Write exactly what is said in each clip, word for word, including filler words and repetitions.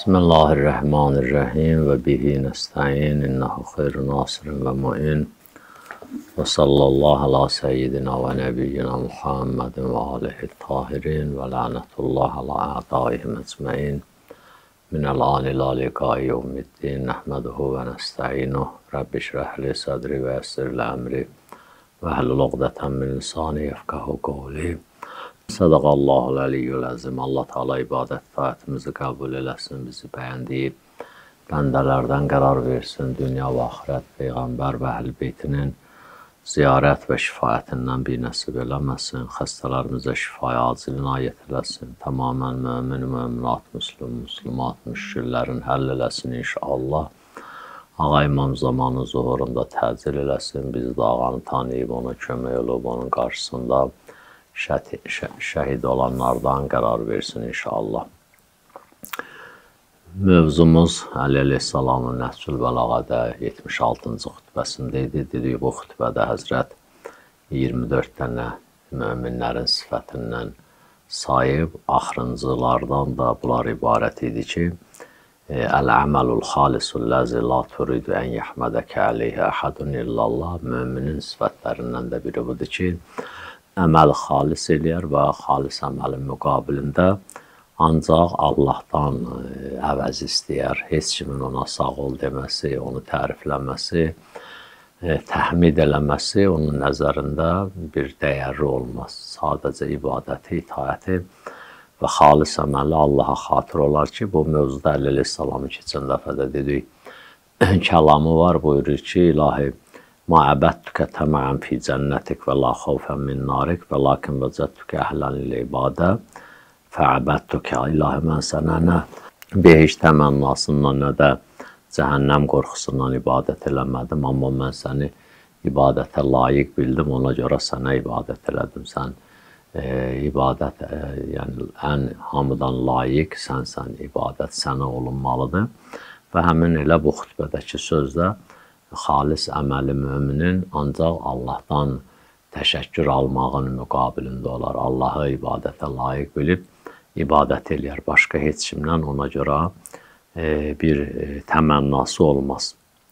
Bismillahirrahmanirrahim və bihi nəstəin, innəhu xeyru nasirin və mu'in və sallallahu ala seyyidina və nəbiyyina Muhammedin və alihi tahirin və lənətullah ala a'daihim ecmain minəl anil aliqai yevmiddin nəhməduhu və nəstəinuh Rabbi şrəhli sədri və yəssirli əmri və həllul uqdətən min lisani yefqahu qavli. Sadaqallahul aliyyul əzim. Allah Teala ibadət taatimizi qəbul eləsin, bizi bəyəndiyi bəndələrdən qərar versin, dünya və axirət Peyğəmbər və Əhl-i Beytinin ziyarət və şifayətindən bir nəsib eləməsin, xəstələrimizə şifaya acil inayət eləsin, tamamən mömin, möminat, müslüm, müslümat, müşkillərin həll eləsin inşallah. Ağa İmam zamanı zuhurunda təcil eləsin, biz də ağanı tanıyıb, ona kömək olub, onun qarşısında şəhid olanlardan qərar versin inşallah. Mövzumuz Əli əleyhissalamın Nəhcül Bəlağədə yetmiş altıncı xütbəsində idi. Dedik, bu xütbədə Həzrət iyirmi dörd dənə möminlərin sifətindən sayıb, axırıncılardan da bunlar ibarət idi ki, Əl-əməlul xalisul ləzi la turidu ən yəhmədəkə əleyhə əhədun illallah, möminin sifətlərindən də biri budur ki, əməli xalis eləyər və xalis əməlin müqabilində ancaq Allahdan əvəz istəyər. Heç kimin ona sağ ol deməsi, onu tərifləməsi, təhmid eləməsi onun nəzərində bir dəyərli olmaz. Sadəcə ibadəti, itayəti və xalis əməli Allaha xatır olar ki, bu mövzuda Əli əleyhissalamı keçən dəfədə dedik, kəlamı var, buyurur ki, ilahi, Ma əbəddükə təməən fi cənnətik və la xavfən min narik və lakin vəcəddükə əhlən ilə ibadə fəəbəddükə. İlahi, mən sənə nə behiş təmənnasından, nə də cəhənnəm qorxusundan ibadət eləmədim, amma mən səni ibadətə layiq bildim, ona görə sənə ibadət elədim. Sən e, ibadət, e, yəni ən hamıdan layiq sənsən, ibadət sənə olunmalıdır. Və həmin elə bu xütbədəki sözdə xalis əməli möminin ancaq Allahdan təşəkkür almağın müqabilində olar. Allahı ibadətə layiq bilib, ibadət eləyər. Başqa heç kimdən ona görə e, bir e, təmənnası olmaz.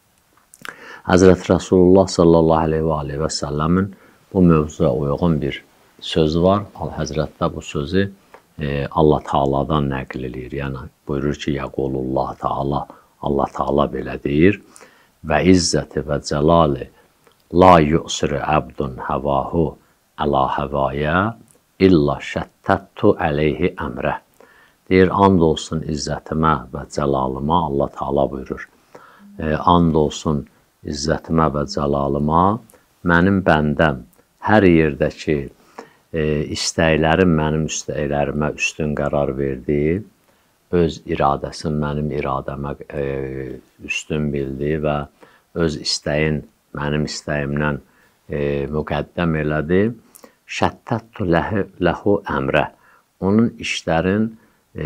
Həzrət Rasulullah sallallahu aleyhi və aleyhi və səlləmin bu mövzuya uyğun bir sözü var. Həzrətdə bu sözü e, Allah Teala'dan nəql edir. Yəni, buyurur ki, Yəqulullah Teala, Allah Teala belə deyir. Və izzəti və cəlali la yu'siri əbdun həvahu əla həvaya illa şəttəttu əleyhi əmrə. Deyir, and olsun izzətimə və cəlalıma, Allah Teala buyurur. E, and olsun izzətimə və cəlalıma, mənim bəndəm hər yerdəki e, istəklərim mənim istəklərimə üstün qərar verdiyi, öz iradəsini mənim iradəmə e, üstün bildiyi və öz istəyin mənim istəyimdən e, müqəddəm elədi. Şəttəttu ləhu əmrə. Onun işlərin e,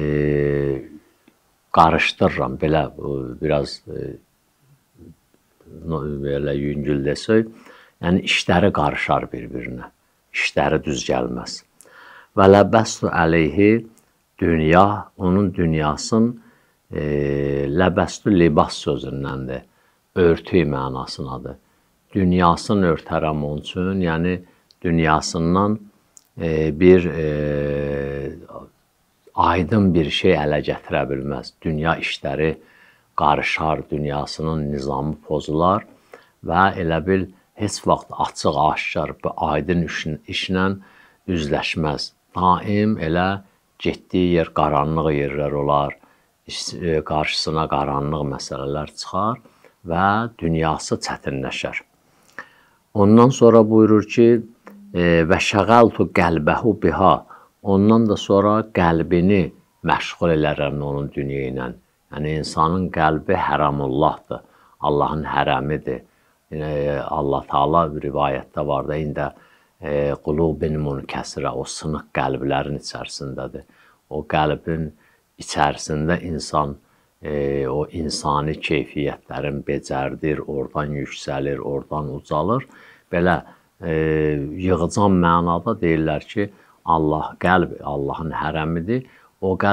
qarışdırıram. Belə biraz e, belə yüngül desək, yəni işləri qarışar bir-birinə. İşləri düz gəlməz. Və ləbəstu əleyhi dünya, onun dünyasın e, ləbəstü libas sözündəndir, örtü mənasınadır. Dünyasını örtərəm onun üçün, yəni dünyasından e, bir e, aydın bir şey ələ gətirə bilməz. Dünya işləri qarışar, dünyasının nizamı pozular və elə bil heç vaxt açıq, aşkar, aydın işlə üzləşməz. Daim elə getdiyi yer qaranlıq yerlər olar, qarşısına qaranlıq məsələlər çıxar və dünyası çətinləşər. Ondan sonra buyurur ki, və şəğəltu qəlbəhu biha, ondan da sonra qəlbini məşğul elərəm onun dünya ilə. Yəni, insanın qəlbi hərəmullahdır, Allahın hərəmidir. Allah Teala rivayətdə var da, indi qulubin münkəsirə, o sınıq qəlblərin içərisindədir. O qəlbin içərisində insan e, o insani keyfiyyətlərin becərdir, oradan yüksəlir, oradan ucalır. Belə e, yığıcan mənada deyirlər ki, Allah qəlb Allahın hərəmidir. O qəlb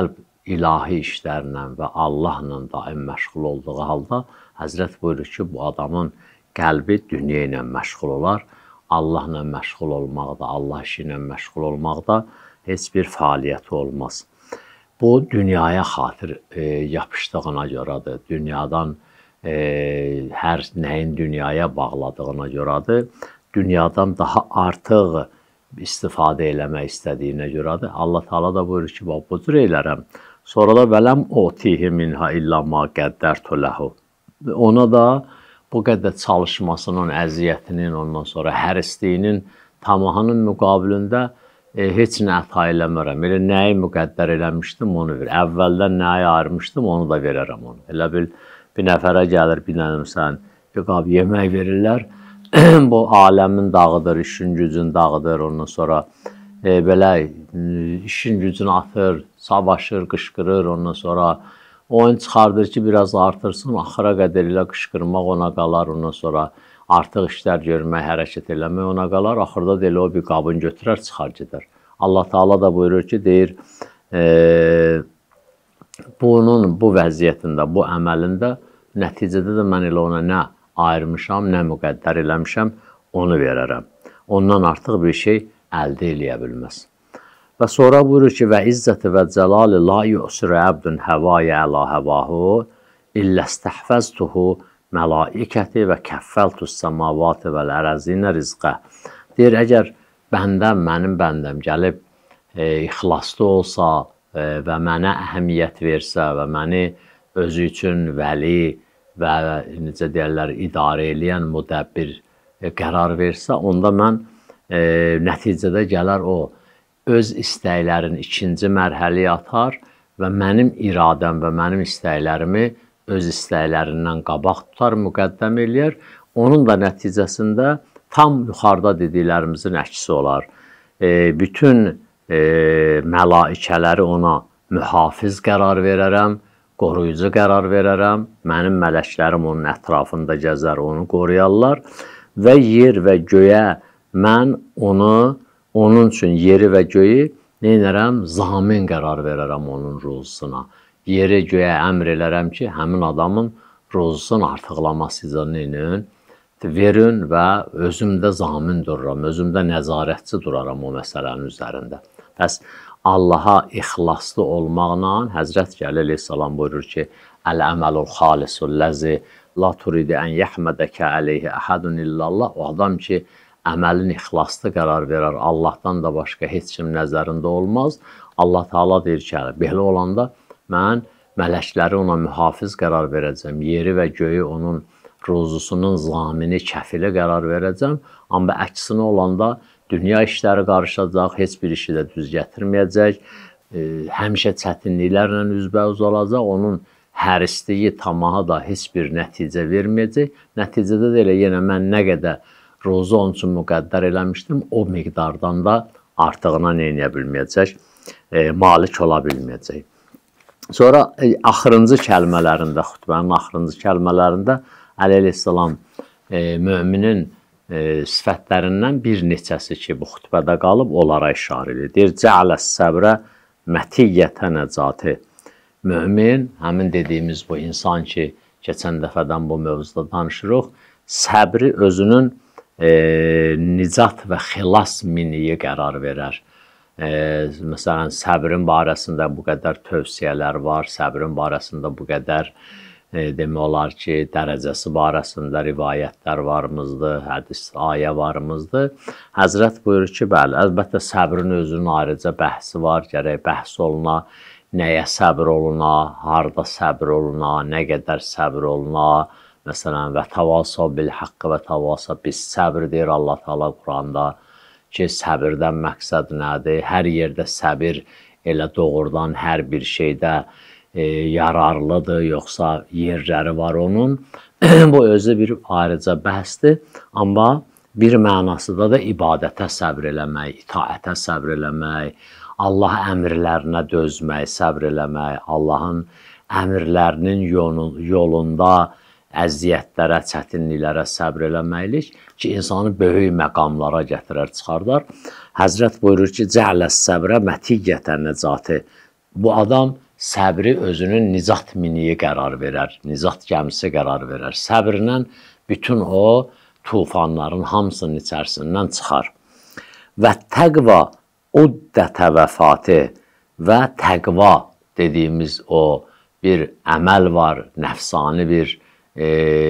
ilahi işlərlə və Allahla daim məşğul olduğu halda Həzrət buyurur ki, bu adamın qəlbi dünya ilə məşğul olar. Allahla məşğul olmaqda, Allah işi ilə məşğul olmaqda heç bir fəaliyyəti olmaz. Bu, dünyaya xatir e, yapışdığına görədir. Dünyadan, e, hər nəyin dünyaya bağladığına görədir. Dünyadan daha artıq istifadə eləmək istədiyinə görədir. Allah Teala da buyurur ki, bu cür eylərəm. Sonra da vələm utihi minha illa ma qəddərtu ləhu. Ona da bu qədər çalışmasının, əziyyətinin, ondan sonra hərisliyinin tamahının müqabilində e, heç nə əta eləmərəm. Elə nəyi müqəddər eləmişdim, onu ver. Əvvəldən nəyi ayırmışdım, onu da verərəm onu. Elə bil, bir nəfərə gəlir, bir nədim sən, bir qab yemək verirlər. Bu aləmin dağıdır, işin gücün dağıdır, ondan sonra e, belə işin gücünü atır, savaşır, qışqırır, ondan sonra oyun çıxardır ki, biraz artırsın, axıra qədər ilə qışqırmaq ona qalar, ondan sonra artıq işlər görmək, hərəkət eləmək ona qalar, axırda da elə o bir qabın götürər, çıxar gedər. Allah Teala da buyurur ki, deyir, e, bunun, bu vəziyyətində, bu əməlində, nəticədə də mən elə ona nə ayırmışam, nə müqəddər eləmişəm, onu verərəm. Ondan artıq bir şey əldə eləyə bilməz. Və sonra buyurur ki, və izzəti və cəlali la yu'sirə əbdün həvaya əla həvahu illə istəhfəztuhu mələikəti və kəffəltus səmavati və lərəzinə rizqə. Deyir, əgər bəndəm, mənim bəndəm gəlib e, ixlaslı olsa e, və mənə əhəmiyyət versə və məni özü üçün vəli və necə deyərlər, idarə eləyən müdəbbir e, qərar versə, onda mən e, nəticədə gələr o öz istəklərin ikinci mərhələyə atar və mənim iradəm və mənim istəklərimi öz istəklərindən qabaq tutar, müqəddəm eləyər. Onun da nəticəsində tam yuxarıda dediklərimizin əksi olar. E, bütün e, məlaikələri ona mühafiz qərar verərəm, qoruyucu qərar verərəm, mənim mələklərim onun ətrafında gəzər, onu qoruyarlar və yer və göyə mən onu, onun üçün yeri və göyü neynərəm? Zamin qərar verərəm onun ruzusuna. Yeri göyə əmr elərəm ki, həmin adamın ruzusunu artıqlaması üçün neynən? Verin və özümdə zamin dururam, özümdə nəzarətçi duraram o məsələnin üzərində. Bəs Allaha ixlaslı olmaqla Həzrət Cəlil əleyhissalam buyurur ki, Əl-əməlul xalisul ləzi la turidi ən yəhmədəkə əleyhi əhədun illallah. O adam ki, əməlin ixlaslı qərar verər, Allahdan da başqa heç kim nəzərində olmaz. Allah Teala deyir ki, belə olanda mən mələkləri ona mühafiz qərar verəcəm, yeri və göyü onun ruzusunun zamini, kəfili qərar verəcəm. Amma əksinə olanda dünya işləri qarışacaq, heç bir işi də düz gətirməyəcək, e, həmişə çətinliklərlə üzbəüz olacaq, onun hərisliyi, tamaha da heç bir nəticə verməyəcək. Nəticədə də elə yenə mən nə qədər ruzu onun üçün müqəddər eləmişdim, o miqdardan da artığına neynəyə bilməyəcək, e, malik ola bilməyəcək. Sonra e, axırıncı kəlmələrində, xütbənin axırıncı kəlmələrində Əli əleyhissalam e, müminin E, sifətlərindən bir neçəsi ki, bu xütbədə qalıb, onlara işarə edir. Deyir, cəaləs səbrə mətiyyətə nəcati. Mömin, həmin dediyimiz bu insan ki, keçən dəfədən bu mövzuda danışırıq, səbri özünün e, nicat və xilas miniyi qərar verər. E, məsələn, səbrin barəsində bu qədər tövsiyələr var, səbrin barəsində bu qədər E, demək olar ki, dərəcəsi barəsində rivayətlər varımızdır, hədis, ayə varımızdır. Həzrət buyurur ki, bəli, əlbəttə səbrin özünün ayrıca bəhsi var, gərək bəhs oluna, nəyə səbr oluna, harda səbr oluna, nə qədər səbr oluna. Məsələn, və təvasa bil haqqı və təvasa bis səbr deyir Allah Teala Quranda ki, səbirdən məqsəd nədir? Hər yerdə səbir elə doğrudan hər bir şeydə E, yararlıdır, yoxsa yerləri var onun. Bu özü bir ayrıca bəhsdir, amma bir mənasında da ibadətə səbr eləmək, itaətə səbr eləmək, Allah əmrlərinə dözmək, səbr eləmək, Allahın əmrlərinin yolunda əziyyətlərə, çətinliklərə səbr eləməklik ki, insanı böyük məqamlara gətirər, çıxardar. Həzrət buyurur ki, cəhləs səbrə mətiyyətən nəcati. Bu adam səbri özünün nicat miniyi qərar verər, nicat gəmisi qərar verər. Səbrlə bütün o tufanların hamısının içərisindən çıxar. Və təqva uddətə vəfatı və təqva dediyimiz o bir əməl var, nəfsani bir e,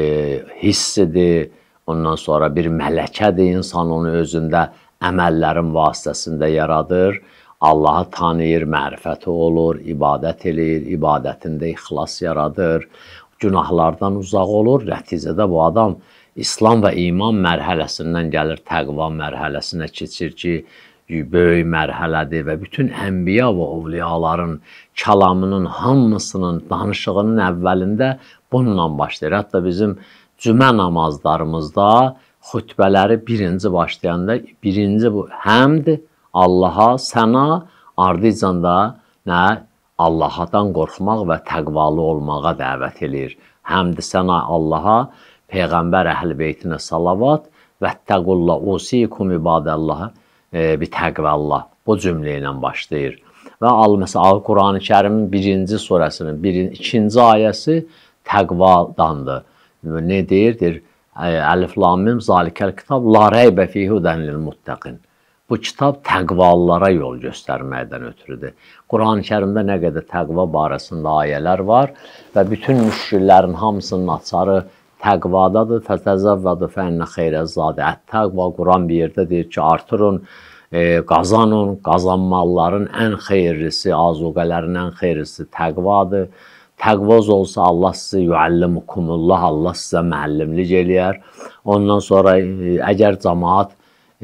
hissidir, ondan sonra bir mələkədir, insan onu özündə əməllərin vasitəsində yaradır, Allahı tanıyır, mərifəti olur, ibadət eləyir, ibadətində ixlas yaradır, günahlardan uzaq olur. Nəticədə bu adam İslam və iman mərhələsindən gəlir, təqva mərhələsinə keçir ki, böyük mərhələdir və bütün ənbiya və ovliyaların kəlamının hamısının danışığının əvvəlində bununla başlayır. Hətta bizim cümə namazlarımızda xütbələri birinci başlayanda birinci bu həmd Allaha, səna, ardıcan da nə? Allahdan qorxmaq və təqvalı olmağa dəvət edir. Həmd səna Allaha, Peyğəmbər əhl-i beytinə salavat və təqullah usikum ibadəllaha bir təqvəllah. Bu cümlə ilə başlayır. Və al məsələn Quran-ı Kərimin birinci surəsinin birinci, ikinci ayəsi təqvadandır. Ne deyir? Əlif lam mim zalikəl kitab la reybə fihi hudən lil muttaqin. Bu kitab təqvalılara yol göstərməkdən ötürüdür. Quran-ı Kərimdə nə qədər təqva barəsində ayələr var və bütün müşkillərin hamısının açarı təqvadadır. Fətəzəvvədu fənnə xeyrəzzadə. Ət-təqva Quran bir yerdə deyir ki, artırın, e, qazanın, qazanmaların ən xeyirlisi, azuqələrin ən xeyirlisi təqvadır. Təqvaz olsa Allah sizə yuəllimukumullah, Allah sizə müəllimlik eləyər. Ondan sonra e, əgər cəmaat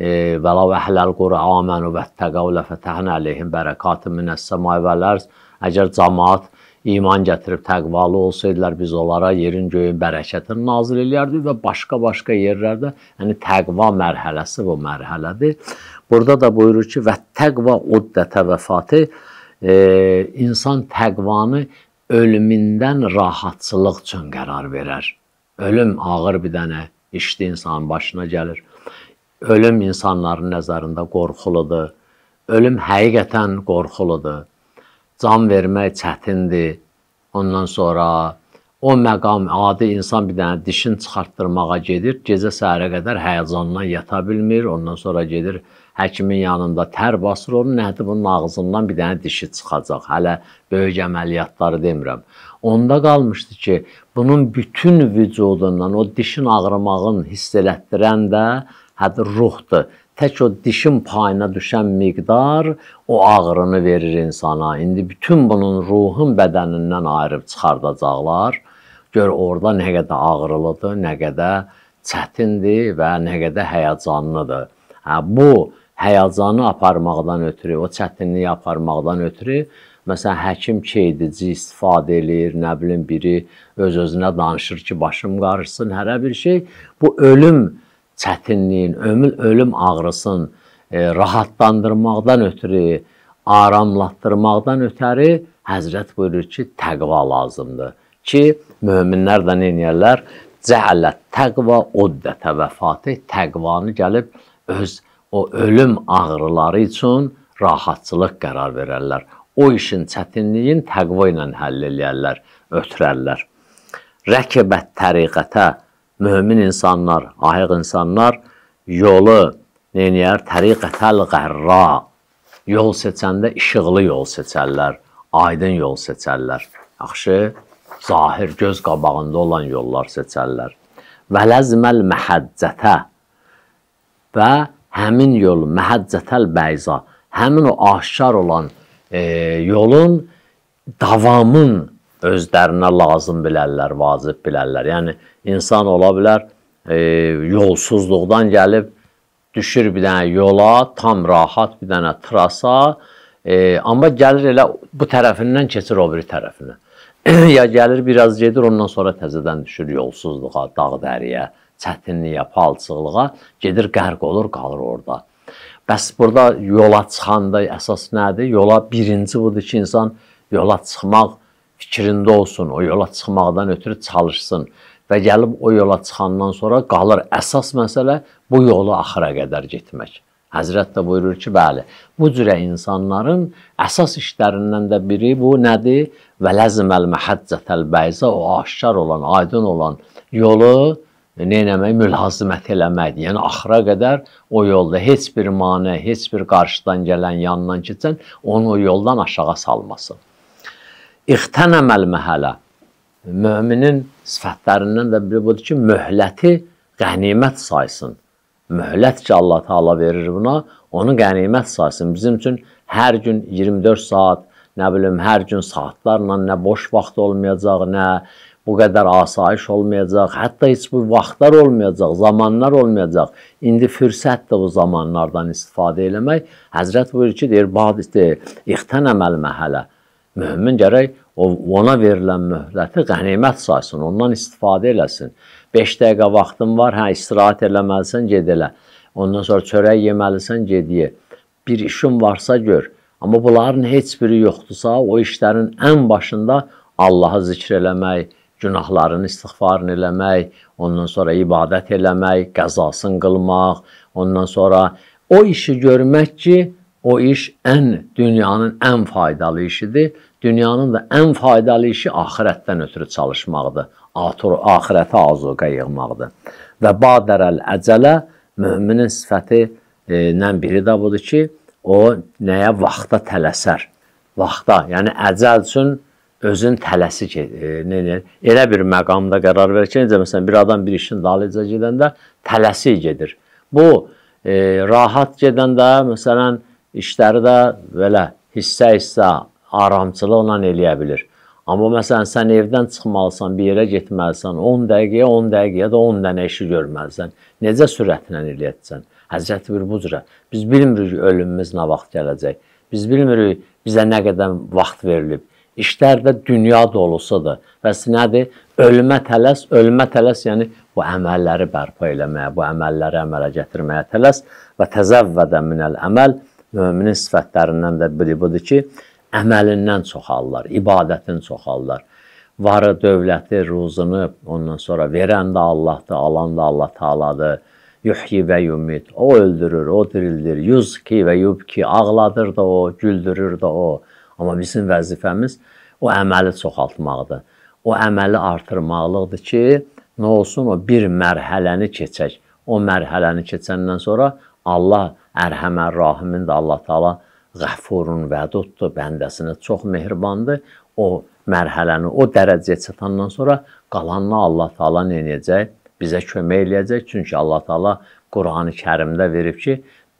və lav əhləl qura amənu və təqəv ləfətəhən əleyhim bərəkatı minəs-səmai vəl-ərz. Əgər cəmaat iman gətirib təqvalı olsaydılar, biz onlara yerin göyün bərəkətini nazil eləyərdik və başqa-başqa yerlərdə, yəni təqva mərhələsi bu mərhələdir. Burada da buyurur ki, və təqva uddətə vəfatı, e, insan təqvanı ölümündən rahatçılıq üçün qərar verər. Ölüm ağır bir dənə işli insanın başına gəlir. Ölüm insanların nəzərində qorxuludur. Ölüm həqiqətən qorxuludur. Can vermək çətindir. Ondan sonra o məqam, adi insan bir dənə dişin çıxartdırmağa gedir. Gecə səhərə qədər həyəcandan yata bilmir. Ondan sonra gedir həkimin yanında tər basır. Onun nədir bunun ağzından bir dənə dişi çıxacaq. Hələ böyük əməliyyatları demirəm. Onda qalmışdı ki, bunun bütün vücudundan o dişin ağrımağın hiss elətdirən də hədir ruhdur. Tək o dişin payına düşən miqdar o ağrını verir insana. İndi bütün bunun ruhun bədənindən ayırıb çıxardacaqlar. Gör orada nə qədər ağrılıdır, nə qədər çətindir və nə qədər həyəcanlıdır. Hə, bu həyəcanı aparmaqdan ötürü, o çətinliyi aparmaqdan ötürü, məsələn, həkim keydici istifadə edir, nə bilim, biri öz-özünə danışır ki, başım qarışsın, hərə bir şey. Bu ölüm çətinliyin, ömür, ölüm ağrısın e, rahatlandırmaqdan ötürü, aramlatdırmaqdan ötürü Həzrət buyurur ki, təqva lazımdır. Ki, möminlər də neynəyərlər? Cəhəllət təqva uddətə vəfatı, təqvanı gəlib öz o ölüm ağrıları üçün rahatçılıq qərar verərlər. O işin çətinliyin təqva ilə həll eləyərlər, ötürərlər. Rəkibət təriqətə mömin insanlar, ayıq insanlar yolu neynəyər? Təriqətəl qərra. Yol seçəndə işıqlı yol seçərlər, aydın yol seçərlər. Yaxşı, zahir, göz qabağında olan yollar seçərlər. Və ləzməl məhəccətə və həmin yol, məhəccətəl bəyza, həmin o aşkar olan e, yolun davamın özlərinə lazım bilərlər, vacib bilərlər. Yəni, insan ola bilər, e, yolsuzluqdan gəlib, düşür bir dənə yola, tam rahat bir dənə trasa, e, amma gəlir elə bu tərəfindən keçir o biri tərəfinə. Ya gəlir, biraz gedir, ondan sonra təzədən düşür yolsuzluğa, dağ dəriyə, çətinliyə, palçıqlığa, gedir, qərq olur, qalır orada. Bəs burada yola çıxanda əsas nədir? Yola birinci budur ki, insan yola çıxmaq fikrində olsun, o yola çıxmaqdan ötürü çalışsın və gəlib o yola çıxandan sonra qalır. Əsas məsələ bu yolu axıra qədər getmək. Həzrət də buyurur ki, bəli, bu cürə insanların əsas işlərindən də biri bu nədir? Və ləzməl məhəccətəl bəyzə, o aşkar olan, aydın olan yolu neynəmək? Mülazimət eləməkdir. Yəni, axıra qədər o yolda heç bir mane, heç bir qarşıdan gələn, yanından keçən, onu o yoldan aşağı salmasın. İxtənəməl məhələ, müminin sifətlərindən də biri budur ki, möhləti qənimət saysın. Möhlət ki, Allah Teala verir buna, onu qənimət saysın. Bizim üçün hər gün iyirmi dörd saat, nə bilim, hər gün saatlarla nə boş vaxt olmayacaq, nə bu qədər asayiş olmayacaq, hətta heç bu vaxtlar olmayacaq, zamanlar olmayacaq. İndi fürsətdir bu zamanlardan istifadə eləmək. Həzrət buyurur ki, deyir, badisdir, ixtənəməl məhələ. Mömin gərək ona verilən möhləti qənimət saysın, ondan istifadə eləsin. beş dəqiqə vaxtın var, hə, istirahət eləməlisən, ged elə. Ondan sonra çörək yeməlisən, ged ye. Bir işin varsa gör. Amma bunların heç biri yoxdursa, o işlərin ən başında Allahı zikr eləmək, günahlarını istiğfarını eləmək, ondan sonra ibadət eləmək, qəzasını qılmaq, ondan sonra o işi görmək ki, o iş ən, dünyanın ən faydalı işidir. Dünyanın da ən faydalı işi axirətdən ötürü çalışmaqdır. Axirətə azuqə yığmaqdır. Və badərəl əcələ, müminin sifəti ilə biri də budur ki, o nəyə? Vaxta tələsər. Vaxta, yəni əcəl üçün özün tələsi gedir. Elə bir məqamda qərar verir ki, necə məsələn, bir adam bir işin dalıca gedəndə tələsi gedir. Bu, e, rahat gedəndə, məsələn, işləri də belə hissə-hissə aramçılıqla eləyə bilir. Amma məsələn, sən evdən çıxmalısan, bir yerə getməlisən, on dəqiqəyə, on dəqiqəyə də on dənə işi görməlisən. Necə sürətlə eləyəcəksən? Həzrəti bir bu cürə. Biz bilmirik ölümümüz nə vaxt gələcək. Biz bilmirik bizə nə qədər vaxt verilib. İşlər də dünya dolusudur. Bəs nədir? Ölümə tələs, ölümə tələs, yəni bu əməlləri bərpa eləməyə, bu əməlləri əmələ gətirməyə tələs və təzəvvədə minəl əməl, müminin sifətlərindən də biri budur ki, əməlindən çoxallar, ibadətin çoxallar. Varı, dövləti, ruzunu ondan sonra verən də Allahdır, alan da Allah Teala'dır. Yuhyi və yumit, o öldürür, o dirildir. Yuzki və yubki, ağladır da o, güldürür da o. Amma bizim vəzifəmiz o əməli çoxaltmaqdır. O əməli artırmaqlıqdır ki, nə olsun, o bir mərhələni keçək. O mərhələni keçəndən sonra Allah ərhəmər rahimindir, Allah Teala Qəffurun vəduddur, bəndəsinə çox mehribandır. O mərhələni, o dərəcəyə çatandan sonra qalanını Allah Teala nə edəcək? Bizə kömək eləyəcək. Çünki Allah Teala Qur'an-ı Kərimdə verib ki,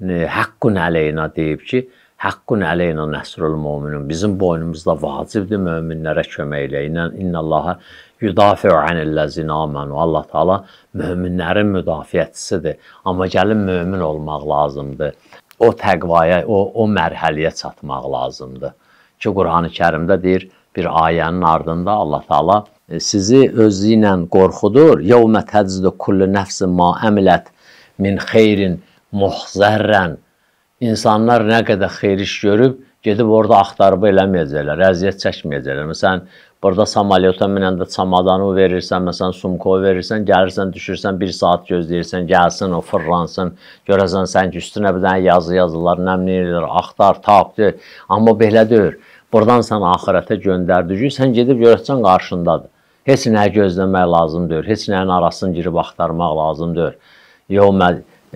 haqqun əleyna deyib ki, haqqun əleyna nəsrul müminin. Bizim boynumuzda vacibdir möminlərə kömək eləyək. İnnallaha yudafi'u anillezina amanu. Allah Teala möminlərin müdafiəçisidir. Amma gəlin mömin olmaq lazımdır. O təqvaya, o, o mərhəliyə çatmaq lazımdır. Ki, Qur'an-ı Kərimdə deyir, bir ayənin ardında Allah Teala sizi özü ilə qorxudur. Yevmə təcdə kullu nəfsin ma əmilət min xeyrin muhzərrən. İnsanlar nə qədər xeyir iş görüb, gedib orada axtarıb eləməyəcəklər, əziyyət çəkməyəcəklər. Məsələn, burada samalyota minəndə çamadanı verirsən, məsələn, sumko verirsən, gəlirsən, düşürsən, bir saat gözləyirsən, gəlsin, o fırlansın, görəsən sən ki, üstünə bir dənə yazı yazılar, nəmləyirlər, axtar, tapdır. Amma belə deyir, buradan sən axirətə göndərdici, sən gedib görəcəksən qarşındadır. Heç nəyə gözləmək lazımdır, heç nəyin arasını girib axtarmaq lazımdır. Yevmə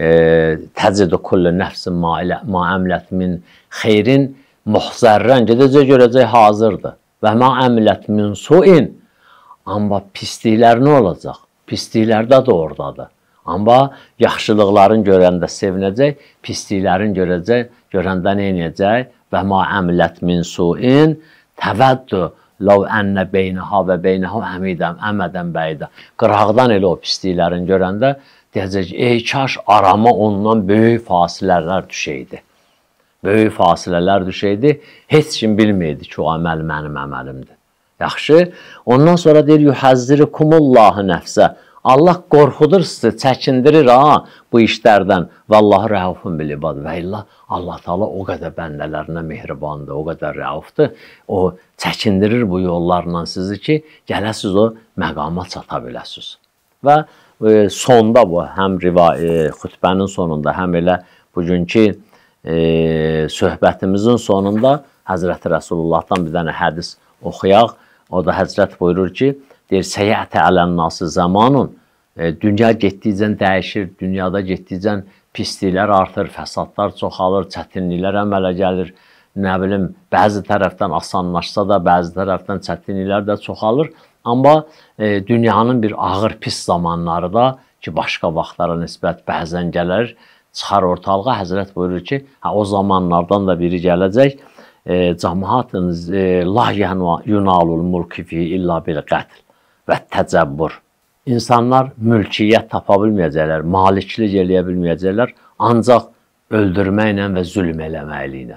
təcədə kullu nəfsin ma əmlət min xeyrin muhzərrən, gedəcək görəcək hazırdır. Və ma əmlət min suin, amma pisliklər nə olacaq? Pisliklər də oradadır. Amma yaxşılıqların görəndə sevinəcək, pisliklərin görəcək, görəndə nə edəcək? Və ma əmlət min suin təvəddü ləv ənnə beynəha və beynəha əmidən, əmədən bəydə. Qıraqdan elə o pisliklərin görəndə deyəcək, ey kaş arama ondan böyük fasilələr düşəydi. Böyük fasilələr düşəydi, heç kim bilməydi ki, o əməl mənim əməlimdir. Yaxşı, ondan sonra deyir, yuhəzzirikumullahu nəfsə. Allah qorxudur sizi, çəkindirir ha bu işlərdən. Vallahi rəufun bil ibad. Və illah, Allah Teala o qədər bəndələrinə mehribandır, o qədər rəufdur. O çəkindirir bu yollarla sizi ki, gələsiz o məqama çata biləsiz. Və e, sonda bu, həm rivayət, xütbənin sonunda, həm elə bugünkü e, söhbətimizin sonunda Həzrəti Rəsulullahdan bir dənə hədis oxuyaq. O da Həzrət buyurur ki, deyir, Səyyətə ələnnası zamanın, e, dünya getdikcə dəyişir, dünyada getdikcə pisliklər artır, fəsadlar çoxalır, çətinliklər əmələ gəlir. Nə bilim, bəzi tərəfdən asanlaşsa da, bəzi tərəfdən çətinliklər də çoxalır. Amma e, dünyanın bir ağır, pis zamanları da ki, başqa vaxtlara nisbət bəzən gəlir, çıxar ortalığa. Həzrət buyurur ki, hə, o zamanlardan da biri gələcək. E, Cəmaatın e, la yunalul mulki fi illa bil qətl və təcəbbür. İnsanlar mülkiyyət tapa bilməyəcəklər, maliklik eləyə bilməyəcəklər, ancaq öldürməklə və zülm eləməklə.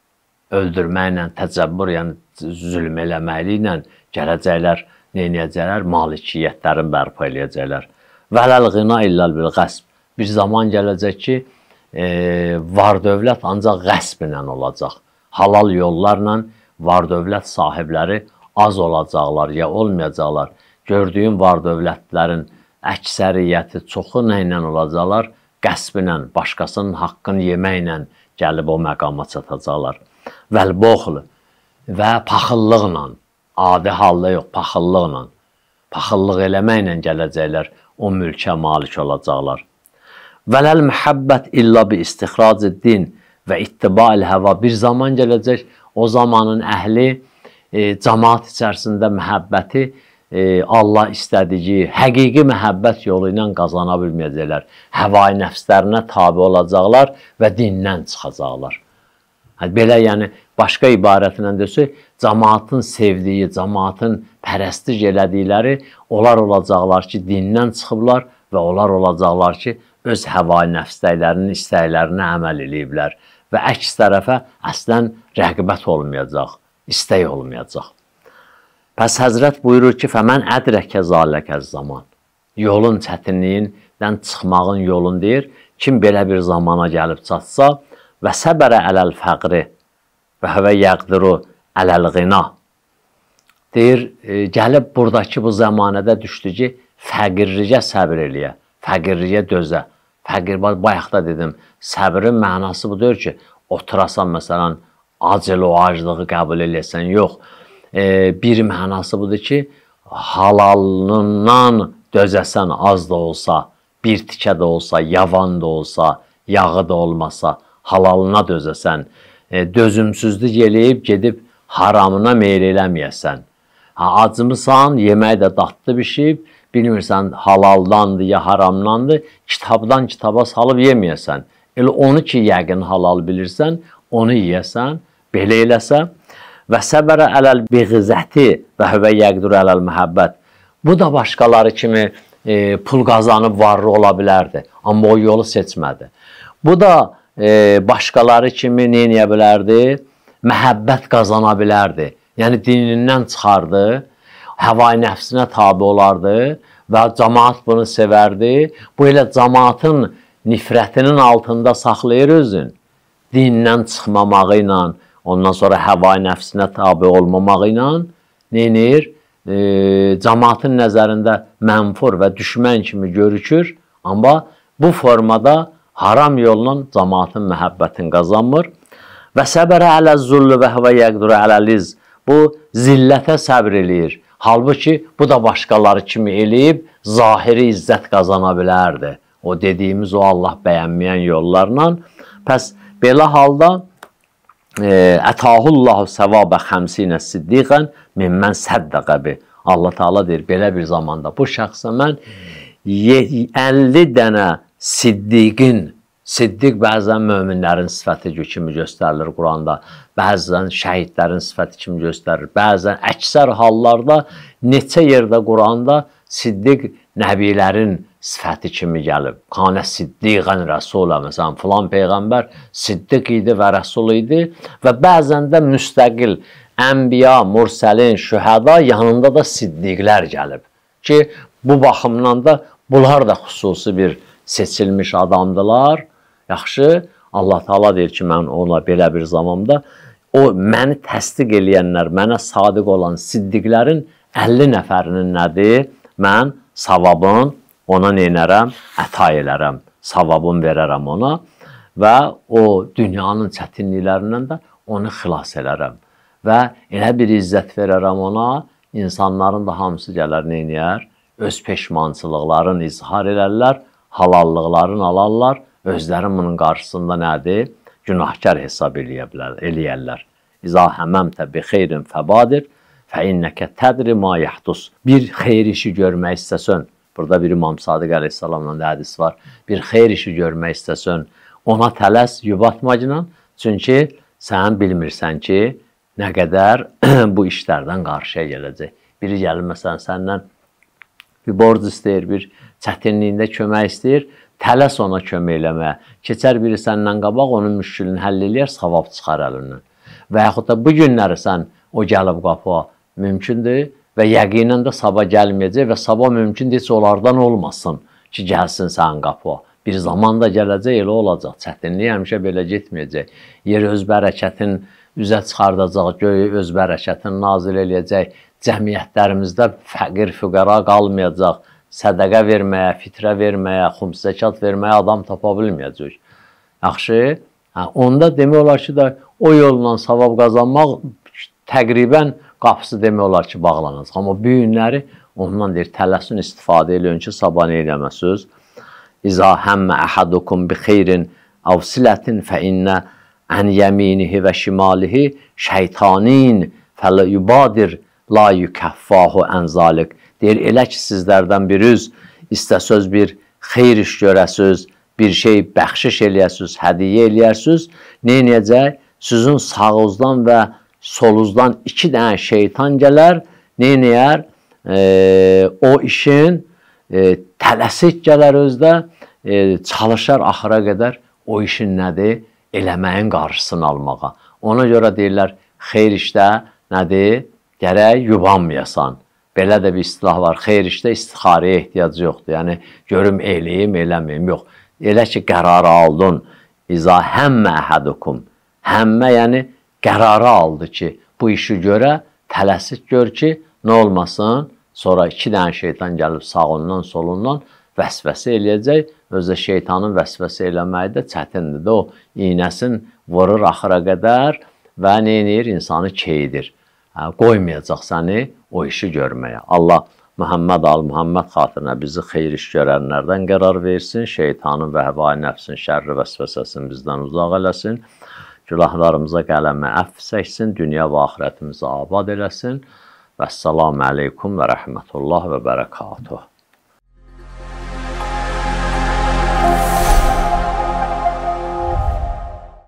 Öldürməklə, təcəbbür, yəni zülm eləməklə gələcəklər, neynəyəcəklər? Malikiyyətlərin bərpa eləyəcəklər. Vələl qina illəl bil qəsb. Bir zaman gələcək ki, e, var dövlət ancaq qəsblə olacaq. Halal yollarla var dövlət sahibləri az olacaqlar, ya olmayacaqlar. Gördüyüm var dövlətlərin əksəriyyəti, çoxu nə ilə olacaqlar? Qəsblə, başqasının haqqını yeməklə gəlib o məqama çatacaqlar. Vəlboxlu və paxıllıqla, adi halda yox, paxıllıqla, paxıllıq eləməklə gələcəklər, o mülkə malik olacaqlar. Vələl məhəbbət illa bi istixracı din və ittibail həva. Bir zaman gələcək, o zamanın əhli e, cəmaat içərisində məhəbbəti e, Allah istədiyi, həqiqi məhəbbət yolu ilə qazana bilməyəcəklər. Həvai nəfslərinə tabi olacaqlar və dindən çıxacaqlar. Belə, yəni, başqa ibarətlə desək, cəmaatın sevdiyi, cəmaatın pərəstiş elədikləri onlar olacaqlar ki, dindən çıxıblar və onlar olacaqlar ki, öz həvai nəfslərinin istəklərinə əməl eləyiblər. Və əks tərəfə əslən rəqbət olmayacaq, istək olmayacaq. Pəs Həzrət buyurur ki, fəmən ədrəkə zaləkəz zaman. Yolun çətinliyindən çıxmağın yolun deyir. Kim belə bir zamana gəlib çatsa və səbərə ələl fəqri və həvə yəqdiru ələl qina. Deyir, e, gəlib buradakı bu zamanədə düşdü ki, fəqirliyə səbir eləyə, fəqirliyə dözə. Fəqir, bayaq da dedim, səbrin mənası budur ki, oturasan, məsələn, acil o acılığı qəbul eləyəsən, yox. E, bir mənası budur ki, halalından dözəsən az da olsa, bir tikə də olsa, yavan da olsa, yağı da olmasa, halalına dözəsən, e, dözümsüzlük eləyib gedib haramına meyl eləməyəsən. Ha, acımısan, yemək də dadlı bişib, bilmirsən halaldandır ya haramdandır, kitabdan kitaba salıb yeməyəsən. Elə onu ki, yəqin halal bilirsən, onu yiyəsən, belə eləsən. Və səbərə ələl biğizəti və həvə yəqdur ələl məhəbbət. Bu da başqaları kimi e, pul qazanıb varlı ola bilərdi, amma o yolu seçmədi. Bu da e, başqaları kimi neyəyə bilərdi? Məhəbbət qazana bilərdi. Yəni dinindən çıxardı, həvai nəfsinə tabi olardı və cəmaat bunu sevərdi. Bu elə cəmaatın nifrətinin altında saxlayır özün. Dindən çıxmamağı ilə, ondan sonra həvai nəfsinə tabi olmamağı ilə neyinir? E, cəmaatın nəzərində mənfur və düşmən kimi görükür. Amma bu formada haram yolla cəmaatın məhəbbətini qazanmır. Və səbərə ələ zullu və həvə yəqdurə ələliz. Bu zillətə səbr eləyir. Halbuki bu da başqaları kimi eləyib zahiri izzət qazana bilərdi. O dediyimiz o Allah bəyənməyən yollarla. Pəs belə halda ətahullahu səvabə xəmsinə siddiqən mimmən səddəqəbi. Allah Teala deyir, belə bir zamanda bu şəxsə mən əlli dənə siddiqin, siddiq bəzən möminlərin sifəti kimi göstərilir Quranda, bəzən şəhidlərin sifəti kimi göstərilir, bəzən əksər hallarda neçə yerdə Quranda siddiq nəbilərin sifəti kimi gəlib. Kanə siddiqən rəsulə, məsələn, filan peyğəmbər siddiq idi və rəsul idi və bəzən də müstəqil ənbiya, mursəlin, şühəda yanında da siddiqlər gəlib. Ki, bu baxımdan da bunlar da xüsusi bir seçilmiş adamdılar. Yaxşı, Allah Teala deyir ki, mən ona belə bir zamanda o məni təsdiq eləyənlər, mənə sadiq olan siddiqlərin əlli nəfərinin nədir? Mən savabın ona neynərəm? Əta elərəm, savabın verərəm ona. və o dünyanın çətinliklərindən də onu xilas edərəm. Və elə bir izzət verərəm ona, insanların da hamısı gələr neyniyər? Öz peşmançılıqlarını izhar edərlər, halallıqlarını alarlar, özlərin bunun qarşısında nədir? Günahkar hesab eləyərlər. İza həməmtə bi xeyrin fəbadir, fə innəkə tədri ma yahdus. Bir xeyr işi görmək istəsən, burada bir İmam Sadiq əleyhissalamla da hədis var, bir xeyr işi görmək istəsən, ona tələs yubatmacla, çünki sən bilmirsən ki, nə qədər bu işlərdən qarşıya gələcək. Biri gəlir, məsələn, səndən bir borc istəyir, bir çətinliyində kömək istəyir, tələs ona kömək eləməyə. Keçər biri səndən qabaq, onun müşkülünü həll eləyər, savab çıxar əlindən. Və yaxud da bu günləri sən o gəlib qapıya mümkündür və yəqinən də sabah gəlməyəcək və sabah mümkündür heç onlardan olmasın ki, gəlsin sənin qapıya. Bir zaman da gələcək, elə olacaq. Çətinlik həmişə belə getməyəcək. Yer öz bərəkətin üzə çıxardacaq, göy öz bərəkətin nazil eləyəcək. Cəmiyyətlərimizdə fəqir, füqara qalmayacaq. Sədəqə verməyə, fitrə verməyə, xums zəkat verməyə adam tapa bilməyəcək. Yaxşı, hə, onda demək olar ki, da, o yolla savab qazanmaq təqribən qapısı demək olar ki, bağlanacaq. Amma bu günləri ondan deyir, tələsin istifadə eləyin ki, sabah nə eləməsiniz? İza həmmə əhadukum bi xeyrin av silətin fə innə ən yəminihi və şimalihi şeytanin fələ yubadir la yükəffahu ən zalik. Deyir, elə ki, sizlərdən bir üz istəsöz bir xeyr iş görəsiz, bir şey bəxşiş eləyəsiz, hədiyyə eləyəsiz, nə eləyəcək? Sizin sağınızdan və solunuzdan iki dənə şeytan gələr, nə eləyər? E, o işin e, tələsik gələr özdə, e, çalışar axıra qədər o işin nədir? Eləməyin qarşısını almağa. Ona görə deyirlər, xeyr işdə nədir? Gərək yubanmayasan. Belə də bir istilah var, xeyr işdə istixarəyə ehtiyac yoxdur. Yəni, görüm, eləyim, eləməyim, yox. Elə ki, qərarı aldın, İza həmmə əhədukum. Həmmə, yəni, qərarı aldı ki, bu işi görə, tələsik gör ki, nə olmasın? Sonra iki dənə şeytan gəlib sağından, solundan vəsvəsə eləyəcək. Özdə şeytanın vəsvəsə eləməyi də çətindir də, o iynəsin vurur axıra qədər və nə edir? İnsanı keydir. Qoymayacaq səni o işi görməyə. Allah Muhammed al-Muhammed xatirinə bizi xeyir iş görənlərdən qərar versin, şeytanın və həvai nəfsin şərri vəsvəsəsini bizdən uzaq eləsin, günahlarımıza qələmə əfv çəksin, dünya və axirətimizi abad eləsin. Vəssalamu aleykum və rəhmətullah və bərəkatuhu.